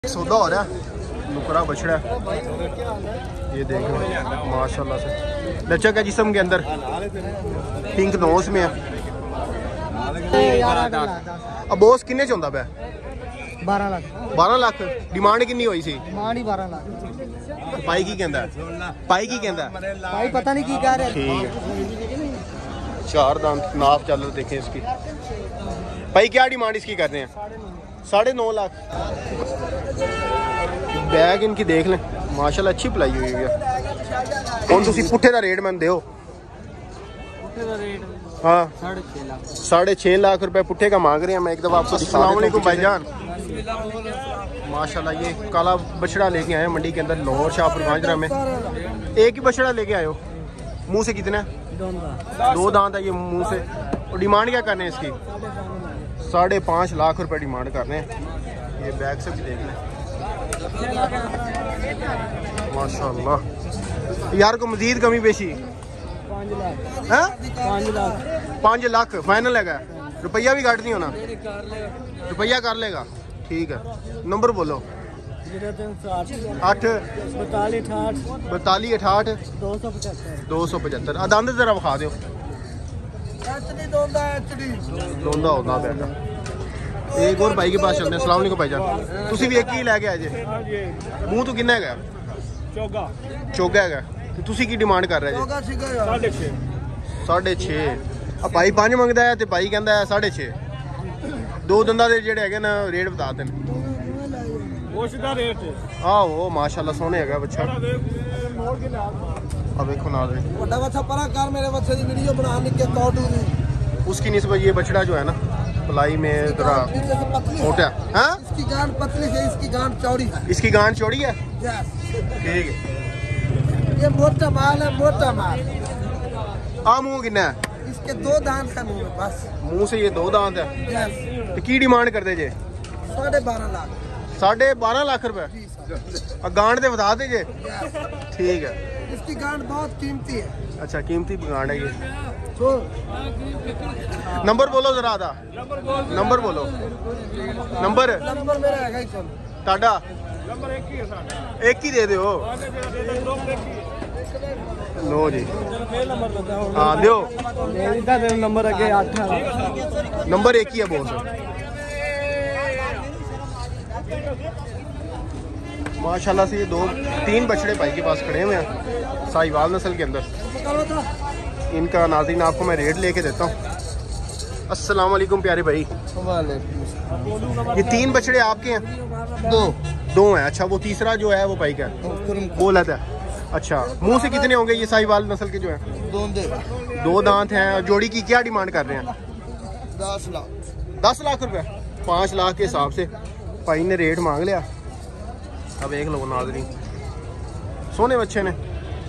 सौदा हो रहा है, नुकरा बछड़ा है, ये देखो माशाल्लाह से लचक है जिस्म के अंदर, पिंक नोस में है। अब बोस किन्ने चाहता पे? 12 लाख। 12 लाख डिमांड कितनी हुई सी? डिमांड ही 12 लाख। पाई की कहंदा है? पाई की कहंदा है? भाई पता नहीं की कह रहे। ठीक है, 4 दांत नाप चल रहे देखें इसकी। भाई क्या डिमांड इसकी कर रहे हैं? 9.5 लाख। बैग इनकी देख लें माशाल्लाह, अच्छी पलाई हुई है। कौन तुसी पुट्ठे दा रेट मैंने दो? हाँ 6.5 लाख रुपए पुट्ठे का मांग रहे हैं। मैं एक दफ़ा आपको अस्सलाम वालेकुम भाईजान। माशाल्लाह ये काला बछड़ा लेके आए मंडी के अंदर लाहौर शाहपुर गांजरा में। एक ही बछड़ा लेके आए हो? मुंह से कितना? 2 दांत है ये मुंह से। और डिमांड क्या करने हैं इसकी? 5.5 लाख रुपए डिमांड कर रहे हैं। ये बैग से भी देख लें माशाल्लाह। यार को मजीद कमी पेशी? 5 लाख फाइनल है। रुपया भी घट नहीं होना? रुपया कर लेगा, ठीक है। नंबर बोलो। 8 42 68 275। अदंद जरा विखा दो। दोंदा होता बैठा। एक और भाई के पास चलते हैं। अस्सलाम वालेकुम भाईजान। तुसी भी एक ही लैके आए जे? मुंह तो किन्ना है? चोगा है। तुसी की डिमांड कर रहे? 6.5। अब भाई 5 मंगदा है ते भाई कहंदा है 6.5। 2 दंदा दे जेड़े है ना रेट बता देन। आहो माशाल्लाह सोने है बच्चा। अब देखो ना उसकी निस्बत ये बछड़ा जो है ना पलाई में जरा मोटा है। हाँ? इसकी गांठ पतली है, इसकी गांठ चौड़ी है। इसकी गांठ चौड़ी है, ठीक है। ये मोटा माल है, मोटा माल। मुंह कितना है? इसके 2 दांत है मुंह में बस। मुंह से ये 2 दांत है। तो की डिमांड कर दे जे? 12.5 लाख। 12.5 लाख रुपए। गांठ दे बता दे जे, ठीक है। इसकी गांठ बहुत कीमती है। अच्छा कीमती गांठ है ये। नंबर बोलो जरा आधा। नंबर बोलो। नंबर मेरा है ताड़ा एक ही दे दो। लो जी हाँ दो। नंबर अगे 8 नंबर एक ही है बोस। माशाल्लाह से ये 2-3 बछड़े भाई के पास खड़े हुए हैं साहिवाल नस्ल के अंदर। इनका नाज़रीन आपको मैं रेट लेके देता हूँ। अस्सलाम वालेकुम प्यारे भाई। ये 3 बछड़े आपके हैं? 2 हैं। अच्छा वो तीसरा जो है वो भाई का बोलत है। अच्छा मुंह से कितने होंगे ये साहिवाल नस्ल के जो हैं? 2 दांत हैं। जोड़ी की क्या डिमांड कर रहे हैं? 10 लाख रुपए। 5 लाख के हिसाब से भाई ने रेट मांग लिया। अब एक लो नाज़रीन सोने बच्चे ने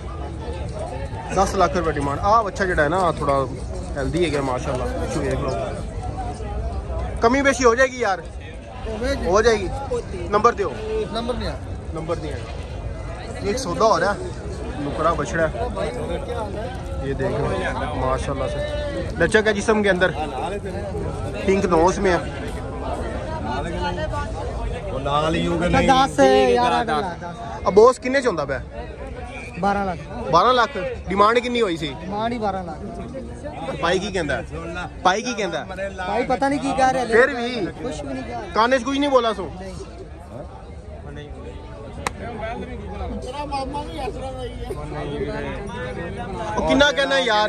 10 लाख रुपए डिमांड। बच्चा जड़ा है ना थोड़ा हेल्दी है क्या माशाल्लाह। एक लो कमी बेशी हो जाएगी यार, हो जाएगी। नंबर दो। नंबर नहीं है। एक सौदा हो रहा है, नुकरा बछड़ा है, ये देखो माशाल्लाह से लचक है जिस्म के अंदर, पिंक नोस में है। अब बोस किन्ने चाहता पे? 12 लाख। 12 लाख डिमांड कितनी हुई सी? डिमांड ही 12 लाख। पाई की कहंदा है? पाई की कहंदा है? भाई पता नहीं की कह रहे। फिर भी कुछ भी नहीं कहा। काने से कुछ नहीं बोला सो। किन्ना कहना यार?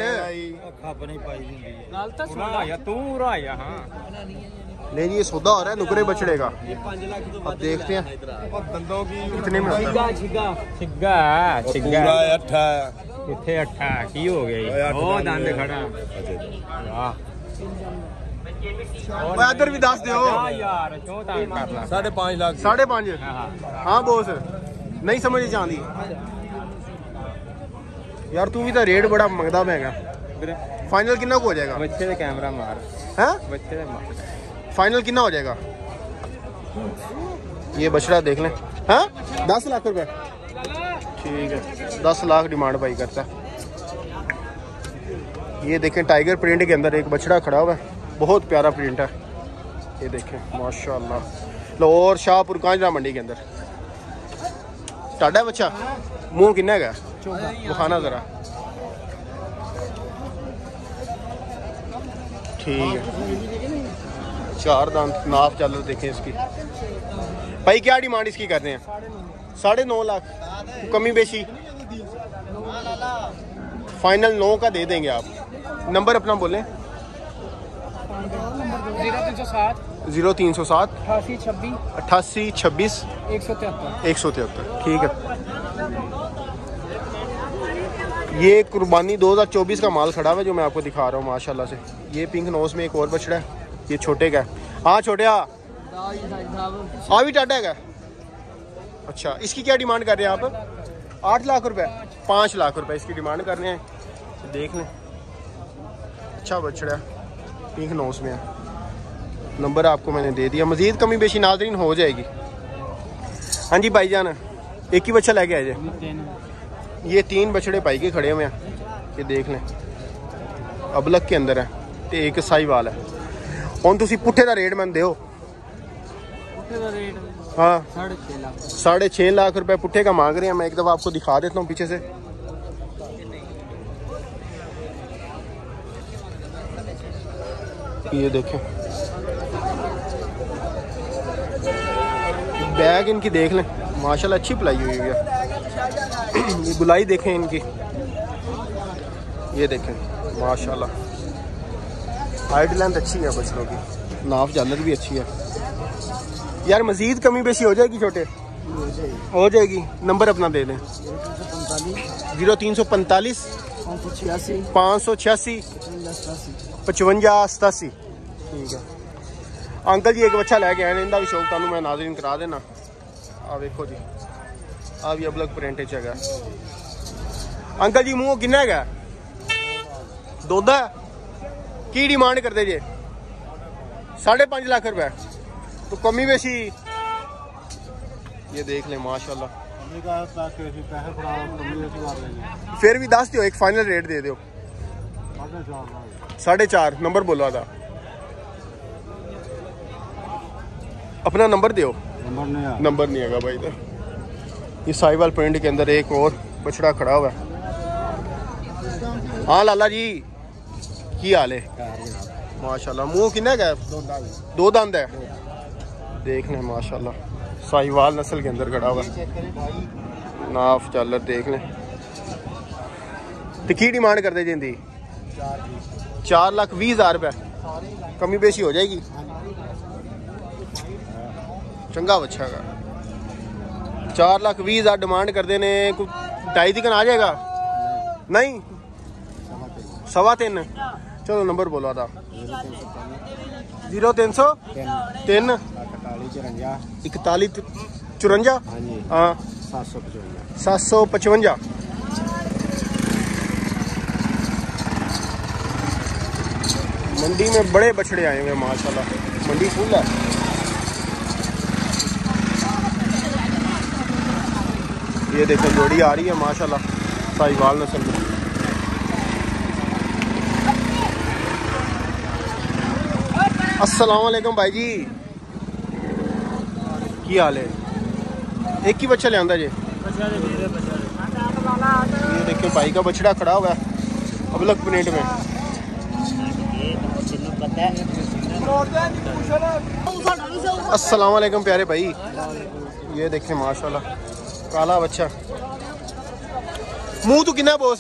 नहीं जी ये सौदा हो रहा है नुकरे बछड़े का। अब देखते हैं कितने में होता है। किथे 8 की हो गई? ओ दंद खड़ा वाह इधर भी 10 दो यार। 5.5 लाख। 5.5। हाँ बोस नहीं समझ चाहती यार। तू भी तो रेट बड़ा मंगदा महंगा। फाइनल कितना को हो जाएगा? बच्चे दे कैमरा मार। हैं बच्चे दे मार। फाइनल कितना हो जाएगा? ये बछड़ा देख लें। हाँ 10 लाख रुपए, ठीक है। 10 लाख डिमांड भाई करता है। ये देखें टाइगर प्रिंट के अंदर एक बछड़ा खड़ा हुआ है, बहुत प्यारा प्रिंट है। ये देखें माशाल्लाह। लाहौर शाहपुर कांजरा मंडी के अंदर। टाडा बच्चा मुंह किन्ना है बुखाना जरा। ठीक है, 4 दांत नाप चल देखें इसकी। भाई क्या डिमांड इसकी कर रहे हैं? 9.5 लाख। कमी बेशी फाइनल 9 का दे देंगे आप। नंबर अपना बोलें। 0307 88 26 173। ठीक है, ये कुर्बानी 2024 का माल खड़ा हुआ है जो मैं आपको दिखा रहा हूँ माशाल्लाह से। ये पिंक नोज में एक और बछड़ा है, ये छोटे का है। हाँ छोटे आ भी टाटा है। अच्छा, इसकी क्या डिमांड कर रहे हैं आप? 8 लाख रुपए। 5 लाख रुपए इसकी डिमांड कर रहे हैं। देख लें, अच्छा बछड़ा है, पिंक नोज में है। नंबर आपको मैंने दे दिया, मजीद कमी बेशी नाज़रीन हो जाएगी। हाँ जी भाईजान, एक ही बच्चा लेके आए। ये 3 बछड़े पाई के खड़े हुए हैं, ये देख लें, अबलक के अंदर है तो एक साहीवाल है। हम तुसी पुट्ठे दा रेट मैंने दो। हाँ 6.5 लाख रुपए पुट्ठे का मांग रहे हैं। मैं एक दफ़ा आपको दिखा देता हूँ पीछे से। ये देखें, बैग इनकी देख लें माशाल्लाह, अच्छी पलाई हुई है। ये गुलाई देखें इनकी, ये देखें माशाल्लाह, हाइट लेंथ अच्छी है बछड़ों की, नाफ झालर भी अच्छी है। यार मजीद कमी बेशी हो जाएगी छोटे? हो जाएगी। नंबर अपना दे दें। 0345 586 55 87। ठीक है अंकल जी, एक बच्चा लैके आए, इनका भी शौक तुहानू मैं नाज़रीन करा देना। आ देखो जी, आ भी अबलग प्रिंट च है। अंकल जी मुँह किन्ना है? दोदा की डिमांड करते जे? 5.5 लाख रुपए। तो कमी बेशी ये देख लें माशाल्लाह। फिर भी 10 दो, एक फाइनल रेट दे दो। 4.5। नंबर बोला था अपना, नंबर दो। नंबर नहीं है भाई। तो ये साहिवाल प्रिंट के अंदर एक और बछड़ा खड़ा हुआ है। हाँ लाला जी की हाल है? माशाल्लाह। मुंह किन्ना का? 2 दांत है। देख लें माशाल्लाह, साहिवाल नस्ल के अंदर खड़ा हुआ है। नाफ चालर देख लें। तो की डिमांड करते जिंदी? 4,20,000 रुपये। कमी बेशी हो जाएगी। चंगा बच्चा का 4,20,000 डिमांड कर देने, 2.5 तक आ जाएगा? नहीं 3.25। चलो नंबर बोला था। 0303 41 54। हाँ 755। मंडी में बड़े बछड़े आए हुए माशाल्लाह, मंडी फुल है। ये देखो जोड़ी आ रही है माशाल्लाह, साहिवाल नस्ल में। अस्सलाम वालेकुम भाई जी, की हाल है? एक ही बच्चा ले आंदा जी। ये देखिए भाई का बछड़ा खड़ा हुआ है अबलग प्लेट में। अस्सलाम वालेकुम प्यारे भाई। ये देखें माशाल्लाह, काला बच्चा। मुंह तो कितना बोस?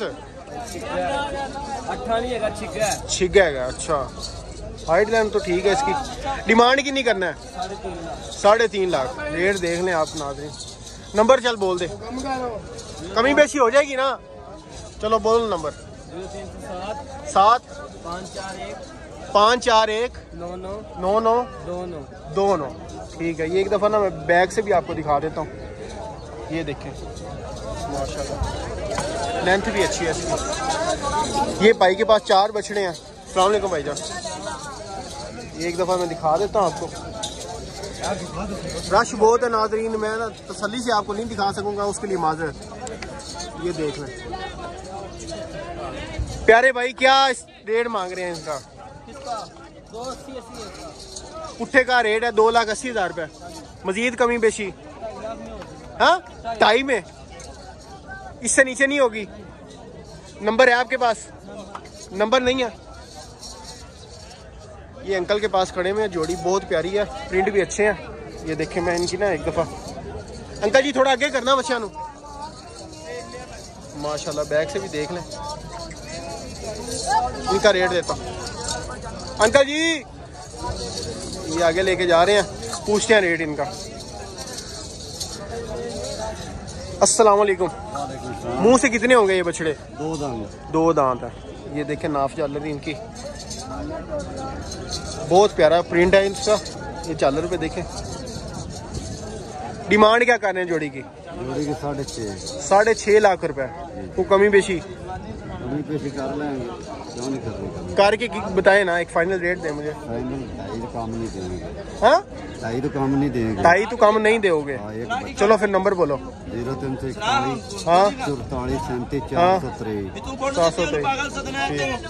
छिगा है। अच्छा, हाइट लाइन तो ठीक है इसकी। डिमांड कितनी करना है? 3.5 लाख। रेट देख लें आप नाज़रीन। नंबर चल बोल दे, कमी बेशी हो जाएगी ना? चलो बोल नंबर। 7 541 9929। ठीक है, ये एक दफ़ा ना मैं बैग से भी आपको दिखा देता हूँ। ये देखें माशाल्लाह, लेंथ भी अच्छी है इसकी। ये भाई के पास 4 बछड़े हैं। अस्सलाम वालेकुम भाईजान। ये एक दफ़ा मैं दिखा देता हूँ आपको। रश बहुत है नाज़रीन, मैं ना तसल्ली से आपको नहीं दिखा सकूँगा, उसके लिए माज़रत। ये देख लें प्यारे भाई, क्या रेट मांग रहे हैं इसका? पुट्ठे का रेट है 2,80,000 रुपये। मजीद कमी बेशी? हाँ 2.5 में, इससे नीचे नहीं होगी। नंबर है आपके पास? नंबर नहीं है। ये अंकल के पास खड़े में जोड़ी बहुत प्यारी है, प्रिंट भी अच्छे हैं। ये देखें, मैं इनकी ना एक दफ़ा, अंकल जी थोड़ा आगे करना बच्चा नु, माशाल्लाह बैग से भी देख लें। इनका रेट देता अंकल जी, ये आगे लेके जा रहे हैं, पूछते हैं रेट इनका। अस्सलाम वालेकुम। मुंह से कितने होंगे ये बछड़े? 2 दांत। 2 दांत है। ये देखें नाफ झालर इनकी बहुत प्यारा प्रिंट है इसका। ये झालर पे देखें। डिमांड क्या कर रहे हैं जोड़ी की? जोड़ी के 6.5। 6.5 लाख रुपए। को कमी बेशी कमी पेशी कर लेंगे, क्यों नहीं करनी? करके बताए ना, एक फाइनल रेट दे मुझे। फाइनल 2.5 काम नहीं देंगे। हाँ 2.5 तो काम नहीं देंगे। 2.5 तो कम नहीं दोगे? चलो फिर नंबर बोलो। 0341 हाँ 44 37 423। 423।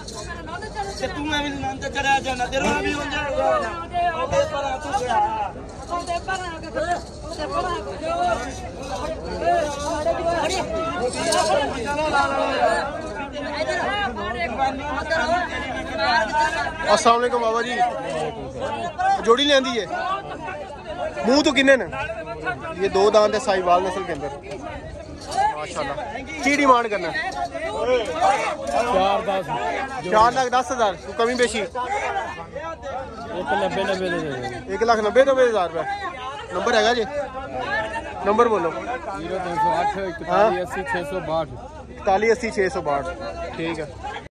अस्सलाम वालेकुम बाबा जी। जोड़ी ले आंदी है। मुंह तो किन्ने ने? ये 2 दांत है साहिवाल नस्ल के अंदर माशाल्लाह। की डिमांड करना है? 4,10,000। कमी बेशी? 1,90,000 रुपये। नंबर हैगा जी? नंबर बोलो। 0308 41 80 662। 41 80 662। ठीक है।